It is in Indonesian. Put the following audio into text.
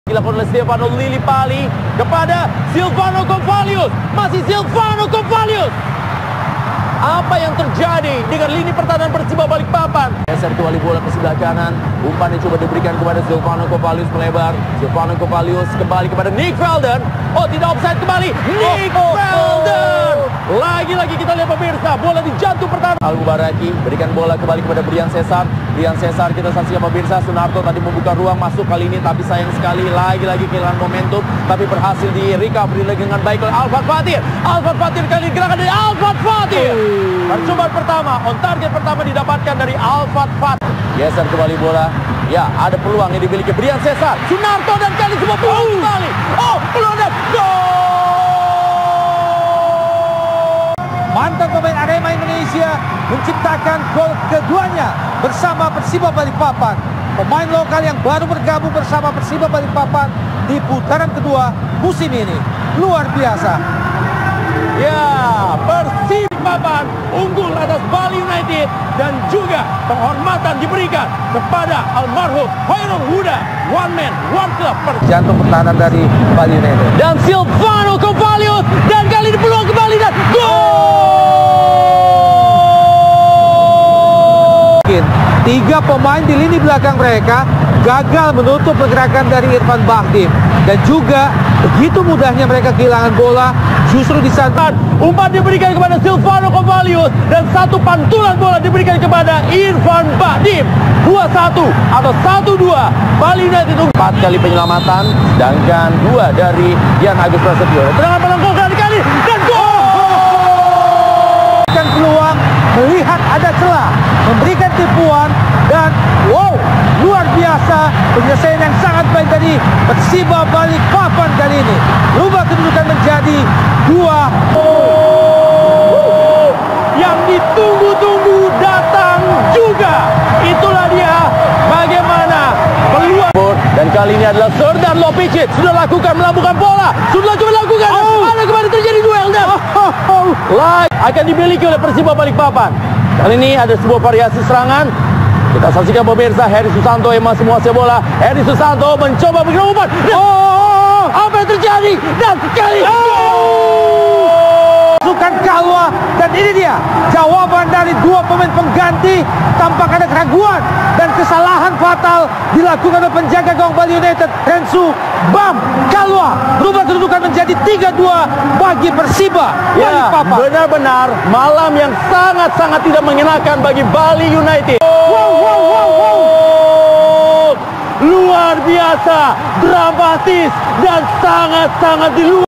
Dilakukan oleh Stefano Lillipali kepada Silvano Konvalius. Masih Silvano Konvalius. Apa yang terjadi dengan lini pertahanan Persiba Balikpapan? Geser kembali bola ke sebelah kanan. Umpan yang coba diberikan kepada Silvano Konvalius melebar. Silvano Konvalius kembali kepada Nick Velden. Oh, tidak offside kembali. Nick Velden. Lagi-lagi kita lihat pemirsa, bola di jantung pertahanan. Al-Mubaraki berikan bola kembali kepada Brian Cesar. Brian Cesar kita saksikan pemirsa. Sunarto tadi membuka ruang masuk kali ini, tapi sayang sekali lagi-lagi kehilangan momentum. Tapi berhasil di recovery dengan baik oleh Alfat Fatir. Alfat Fatir kali ini gerakan dari Alfat Fatir. Percobaan pertama, on target pertama didapatkan dari Alfat Fatir. Geser kembali bola. Ya, ada peluang yang dimiliki Brian Cesar. Sunarto dan kali semua peluang kembali. Oh, peluang dan gol! Mantan pemain Arema Indonesia menciptakan gol keduanya bersama Persiba Balikpapan. Pemain lokal yang baru bergabung bersama Persiba Balikpapan di putaran kedua musim ini. Luar biasa. Ya, Persiba Balikpapan unggul atas Bali United dan juga penghormatan diberikan kepada almarhum Khairul Huda, one man, one club. Jantung pertahanan dari Bali United. Dan Silvano Konvalius dan kali ini peluang kembali dan gol! Tiga pemain di lini belakang mereka gagal menutup pergerakan dari Irfan Bahdim. Dan juga begitu mudahnya mereka kehilangan bola justru di sana. Umpan diberikan kepada Silvano Konvalius dan satu pantulan bola diberikan kepada Irfan Bahdim. 2-1 atau 1-2. Bali United 4 kali penyelamatan, sedangkan 2 dari Yan Agus Prasetyo. Tendangan pelengkung kali dan gol! Dan peluang melihat ada celah, memberikan tipuan dan wow, luar biasa penyelesaian yang sangat baik dari Persiba Balikpapan kali ini. Rubah kedudukan menjadi 2. Yang ditunggu-tunggu datang juga. Itulah dia bagaimana peluang. Dan kali ini adalah Serdar Lopicic sudah lakukan melambungkan bola, sudah coba lakukan. Ada kembali terjadi duel dan akan dimiliki oleh Persiba Balikpapan. Kali ini ada sebuah variasi serangan. Kita saksikan pemirsa, Heri Susanto yang masih menguasai bola. Heri Susanto mencoba bergerak umpan. Apa yang terjadi? Dan kali Sukan Kalwa, dan ini dia jawaban dari dua pemain pengganti. Tampak ada keraguan dan kesalahan fatal dilakukan oleh penjaga gawang Bali United, Rensu Bam Kalwa. Berubah kedudukan menjadi 3-2 bagi Persiba Balikpapan. Benar-benar malam yang sangat-sangat tidak mengenakan bagi Bali United. Luar biasa, dramatis dan sangat-sangat di luar